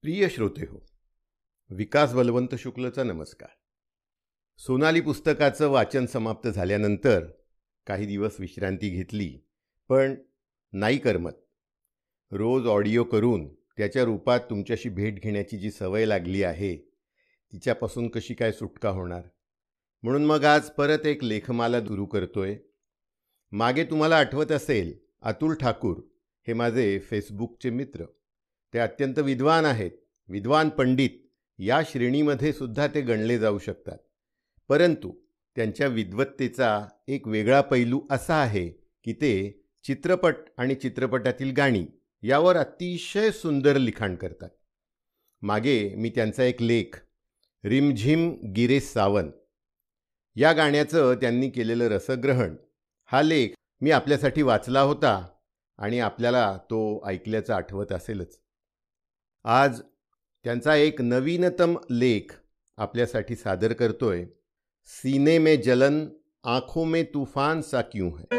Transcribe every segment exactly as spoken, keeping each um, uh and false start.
प्रिय श्रोते हो, विकास बलवंत शुक्लचा नमस्कार. सोनाली पुस्तकाचं वाचन समाप्त झाल्यानंतर काही दिवस विश्रांती घेतली, पण नाही करमत. रोज ऑडिओ करून त्याच्या रूपात तुमच्याशी भेट घेण्याची जी सवय लागली आहे तिच्यापासून कशी काय सुटका होणार. म्हणून मग आज परत एक लेखमाला सुरू करतोय. मागे तुम्हाला आठवत असेल, अतुल ठाकूर हे माझे फेसबुकचे मित्र. ते अत्यंत विद्वान आहेत, विद्वान पंडित या श्रेणीमध्ये सुद्धा ते गणले जाऊ शकतात. परंतु त्यांच्या विद्वत्तेचा एक वेगळा पैलू असा आहे की ते चित्रपट आणि चित्रपटातील गाणी यावर अतिशय सुंदर लिखाण करतात. मागे मी त्यांचा एक लेख रिमझिम गिरे सावन या गाण्याचं त्यांनी केलेलं रसग्रहण हा लेख मी आपल्यासाठी वाचला होता आणि आपल्याला तो ऐकल्याचं आठवत असेलच. आज त्यांचा एक नवीनतम लेख आपल्यासाठी सादर करतोय. सीने में जलन, आँखों में तूफान सा क्यों है.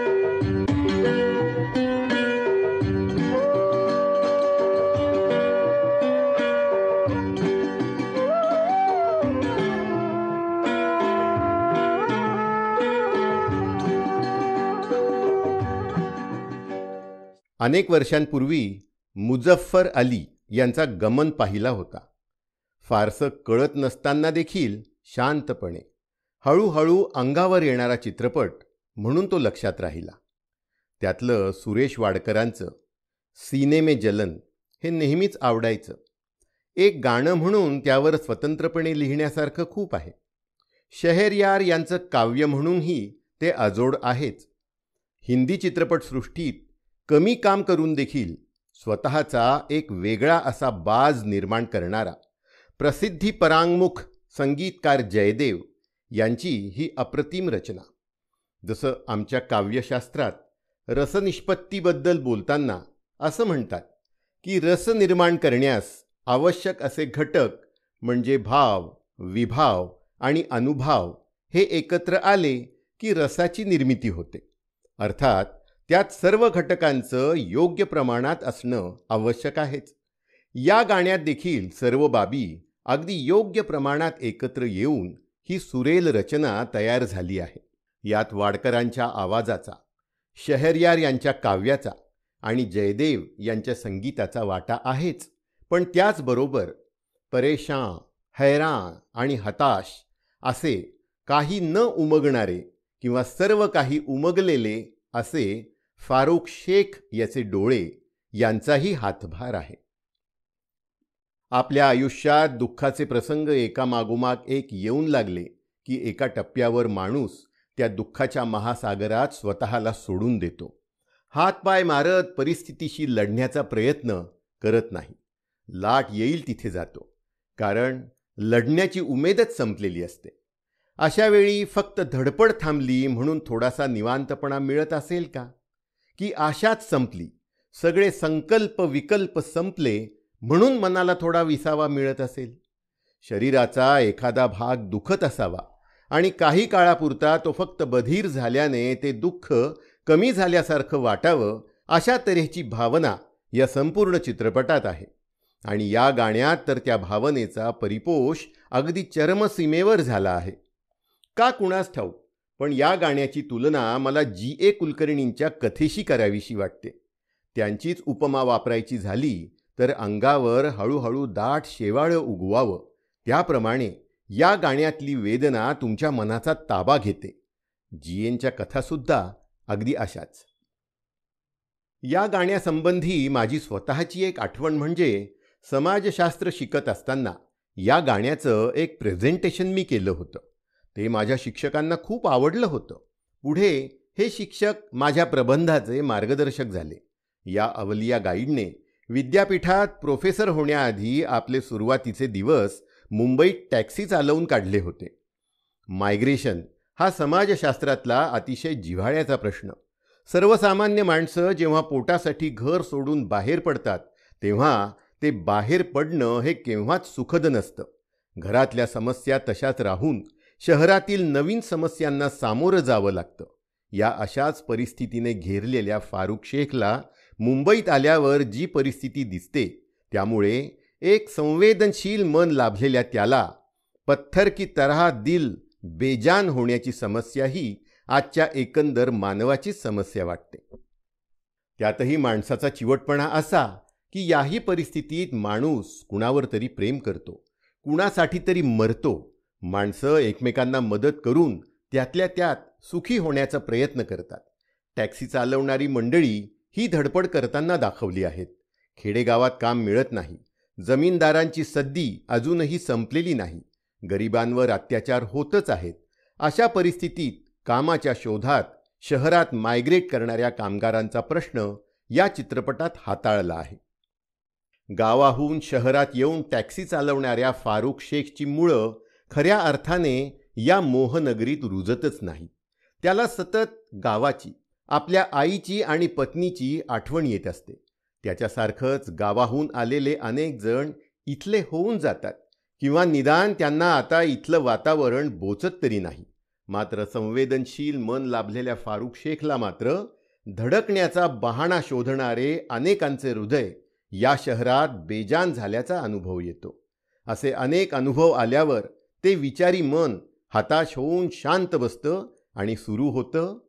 अनेक वर्षांपूर्वी मुझफ्फर अली यांचा गमन पाहिला होता. फारसं कळत नसताना देखील शांतपणे हळूहळू अंगावर येणारा चित्रपट म्हणून तो लक्षात राहिला. त्यातलं सुरेश वाडकरांचं सीने में जलन हे नेहमीच आवडायचं. एक गाणं म्हणून त्यावर स्वतंत्रपणे लिहिण्यासारखं खूप आहे. शहरयार यांचं काव्य म्हणूनही ते अजोड आहेच. हिंदी चित्रपटसृष्टीत कमी काम करून देखील स्वतःचा एक वेगळा असा बाज निर्माण करणारा प्रसिद्धी परांगमुख संगीतकार जयदेव यांची ही अप्रतिम रचना. जसं आमच्या काव्यशास्त्रात रसनिष्पत्तीबद्दल बोलताना असं म्हणतात की रस निर्माण करण्यास आवश्यक असे घटक म्हणजे भाव, विभाव आणि अनुभाव हे एकत्र आले की रसाची निर्मिती होते. अर्थात त्यात सर्व घटकांचं योग्य प्रमाणात असणं आवश्यक आहेच. या गाण्यात देखील सर्व बाबी अगदी योग्य प्रमाणात एकत्र येऊन ही सुरेल रचना तयार झाली आहे. यात वाडकरांच्या आवाजाचा, शहरयार यांच्या काव्याचा आणि जयदेव यांच्या संगीताचा वाटा आहेच. पण त्याचबरोबर परेशान, हैराण आणि हताश असे काही न उमगणारे किंवा सर्व काही उमगलेले असे फारुख शेख याचे डोळे यांचाही हातभार आहे. आपल्या आयुष्यात दुःखाचे प्रसंग एकामागोमाग एक येऊन लागले की एका टप्प्यावर माणूस त्या दुःखाच्या महासागरात स्वतःला सोडून देतो. हातपाय मारत परिस्थितीशी लढण्याचा प्रयत्न करत नाही. लाट येईल तिथे जातो, कारण लढण्याची उमेदच संपलेली असते. अशा वेळी फक्त धडपड थांबली म्हणून थोडासा निवांतपणा मिळत असेल का? की आशाच संपली, सगळे संकल्प विकल्प संपले म्हणून मनाला थोडा विसावा मिळत असेल? शरीराचा एखादा भाग दुखत असावा आणि काही काळापुरता तो फक्त बधीर झाल्याने ते दुःख कमी झाल्यासारखं वाटावं, अशा तऱ्हेची भावना या संपूर्ण चित्रपटात आहे. आणि या गाण्यात तर त्या भावनेचा परिपोष अगदी चरमसीमेवर झाला आहे. का कुणास ठाऊक, पण या गाण्याची तुलना मला जी ए कुलकर्णींच्या कथेशी करावीशी वाटते. त्यांचीच उपमा वापरायची झाली तर अंगावर हळूहळू दाट शेवाळं उगवावं, त्याप्रमाणे या गाण्यातली वेदना तुमच्या मनाचा ताबा घेते. जी एनच्या कथासुद्धा अगदी अशाच. या गाण्यासंबंधी माझी स्वतःची एक आठवण म्हणजे समाजशास्त्र शिकत असताना या गाण्याचं एक प्रेझेंटेशन मी केलं होतं. ते माझ्या शिक्षकांना खूप आवडलं होतं. पुढे हे शिक्षक माझ्या प्रबंधाचे मार्गदर्शक झाले. या अवलिया गाईडने विद्यापीठात प्रोफेसर होण्याआधी आपले सुरुवातीचे दिवस मुंबईत टॅक्सी चालवून काढले होते. मायग्रेशन हा समाजशास्त्रातला अतिशय जिव्हाळ्याचा प्रश्न. सर्वसामान्य माणसं जेव्हा पोटासाठी घर सोडून बाहेर पडतात तेव्हा ते बाहेर पडणं हे केव्हाच सुखद नसतं. घरातल्या समस्या तशाच राहून शहरातील नवीन समस्यांना सामोरं जावं लागतं. या अशाच परिस्थितीने घेरलेल्या फारुख शेखला मुंबईत आल्यावर जी परिस्थिती दिसते त्यामुळे एक संवेदनशील मन लाभलेल्या त्याला पत्थर की तरह दिल बेजान होण्याची समस्याही आजच्या एकंदर मानवाचीच समस्या वाटते. त्यातही माणसाचा चिवटपणा असा की याही परिस्थितीत माणूस कुणावर तरी प्रेम करतो, कुणासाठी तरी मरतो. माणसं एकमेकांना मदत करून त्यातल्या त्यात सुखी होण्याचा प्रयत्न करतात. टॅक्सी चालवणारी मंडळी ही धडपड करताना दाखवली आहेत. खेडेगावात काम मिळत नाही. जमीनदारांची सद्दी अजूनही संपलेली नाही. गरिबांवर अत्याचार होतच आहेत. अशा परिस्थितीत कामाच्या शोधात शहरात मायग्रेट करणाऱ्या कामगारांचा प्रश्न या चित्रपटात हाताळला आहे. गावाहून शहरात येऊन टॅक्सी चालवणाऱ्या फारुख शेखची मुळं खऱ्या अर्थाने या मोहनगरीत रुजतच नाही. त्याला सतत गावाची, आपल्या आईची आणि पत्नीची आठवण येत असते. त्याच्यासारखंच गावाहून आलेले अनेक जण इथले होऊन जातात किंवा निदान त्यांना आता इथलं वातावरण बोचत तरी नाही. मात्र संवेदनशील मन लाभलेल्या फारुख शेखला मात्र धडकण्याचा बहाणा शोधणारे अनेकांचे हृदय या शहरात बेजान झाल्याचा अनुभव येतो. असे अनेक अनुभव आल्यावर ते विचारी मन हताश होऊन शांत बसतं आणि सुरू होतं,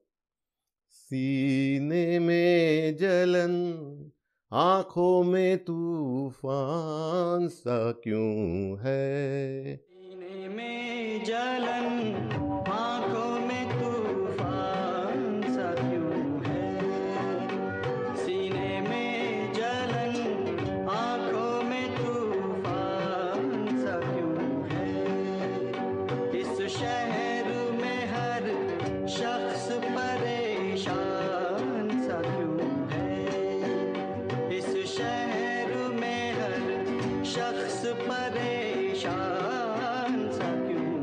सीने में जलन आँखों में तूफान सा क्यों है, सीने में जलन आँखों में तूफान सा क्यों है, सीने में जलन आँखों में तूफान सा क्यों है, इस शहर में हर शख्स परेशान सा क्यों है, इस शहर में हर शख्स परेशान सा क्यों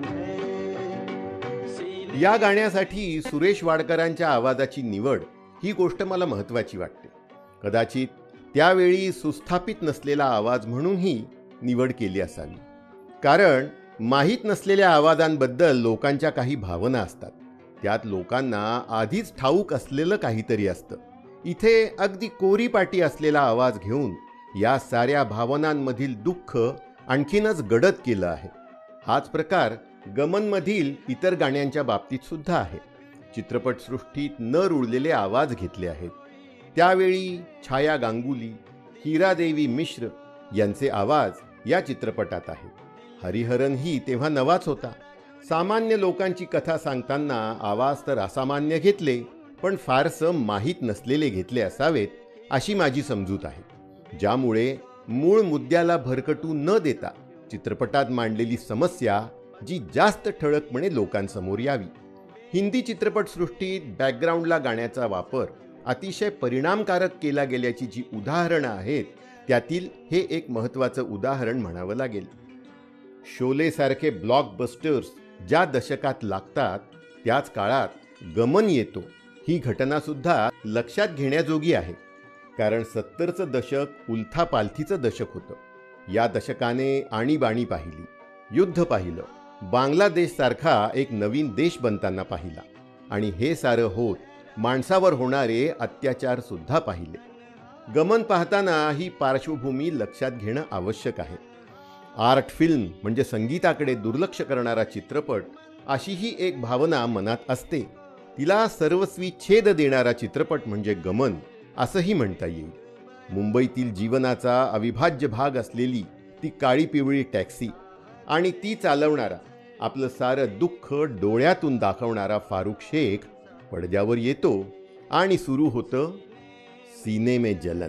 है. या गाण्यासाठी सुरेश वाडकरांच्या आवाजाची निवड ही गोष्ट मला महत्त्वाची वाटते. कदाचित त्यावेळी सुस्थापित नसलेला आवाज म्हणूनही निवड केली असावी. कारण माहीत नसलेल्या आवाजांबद्दल लोकांच्या काही भावना असतात. त्यात लोकांना आधीच ठाऊक असलेलं काहीतरी असतं. इथे अगदी कोरीपाटी असलेला आवाज घेऊन या साऱ्या भावनांमधील दुःख आणखीनच गडद केलं आहे. हाच प्रकार गमनमधील इतर गाण्यांच्या बाबतीत सुद्धा आहे. चित्रपटसृष्टीत न रुळलेले आवाज घेतले आहेत. त्यावेळी छाया गांगुली, हिरादेवी मिश्र यांचे आवाज या चित्रपटात आहेत. हरिहरनही तेव्हा नवाच होता. सामान्य लोकांची कथा सांगताना आवाज तर असामान्य घेतले, पण फारसं माहीत नसलेले घेतले असावेत अशी माझी समजूत आहे. ज्यामुळे मूळ मुद्द्याला भरकटू न देता चित्रपटात मांडलेली समस्या जी जास्त ठळकपणे लोकांसमोर यावी. हिंदी चित्रपटसृष्टीत बॅकग्राऊंडला गाण्याचा वापर अतिशय परिणामकारक केला गेल्याची जी उदाहरणं आहेत त्यातील हे एक महत्त्वाचं उदाहरण म्हणावं लागेल. शोलेसारखे ब्लॉकबस्टर्स ज्या दशकात लागतात त्याच काळात गमन येतो ही घटनासुद्धा लक्षात घेण्याजोगी आहे. कारण सत्तरचं दशक उलथापालथीचं दशक होतं. या दशकाने आणीबाणी पाहिली, युद्ध पाहिलं, बांगलादेशसारखा एक नवीन देश बनताना पाहिला आणि हे सारं होत माणसावर होणारे अत्याचारसुद्धा पाहिले. गमन पाहताना ही पार्श्वभूमी लक्षात घेणं आवश्यक आहे. आर्ट फिल्म म्हणजे संगीताकडे दुर्लक्ष करणारा चित्रपट अशीही एक भावना मनात असते. तिला सर्वस्वी छेद देणारा चित्रपट म्हणजे गमन असंही म्हणता येईल. मुंबईतील जीवनाचा अविभाज्य भाग असलेली ती काळी पिवळी टॅक्सी आणि ती चालवणारा, आपलं सारं दुःख डोळ्यातून दाखवणारा फारुख शेख पडद्यावर येतो आणि सुरू होतं, सीने में जलन.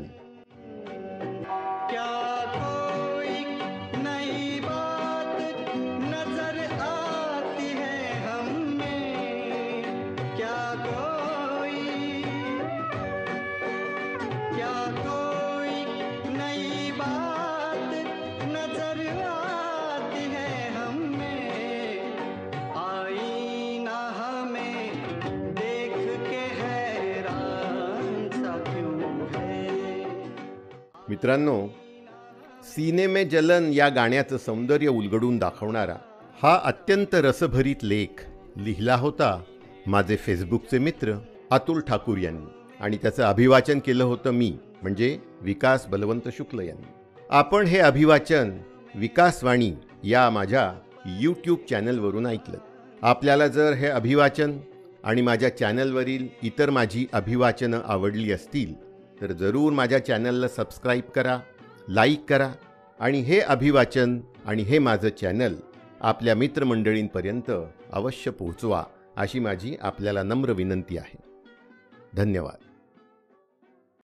मित्रांनो, सीने में जलन या गाण्याचं सौंदर्य उलगडून दाखवणारा हा अत्यंत रसभरीत लेख लिहिला होता माझे फेसबुकचे मित्र अतुल ठाकूर यांनी आणि त्याचं अभिवाचन केलं होतं मी म्हणजे विकास बलवंत शुक्ल यांनी. आपण हे अभिवाचन विकासवाणी या माझ्या यूट्यूब चॅनलवरून ऐकलं. आपल्याला जर हे अभिवाचन आणि माझ्या चॅनलवरील इतर माझी अभिवाचनं आवडली असतील तर जरूर माझ्या चॅनलला सबस्क्राईब करा, लाईक करा आणि हे अभिवाचन आणि हे माझं चॅनल आपल्या मित्रमंडळींपर्यंत अवश्य पोहोचवा अशी माझी आपल्याला नम्र विनंती आहे. धन्यवाद.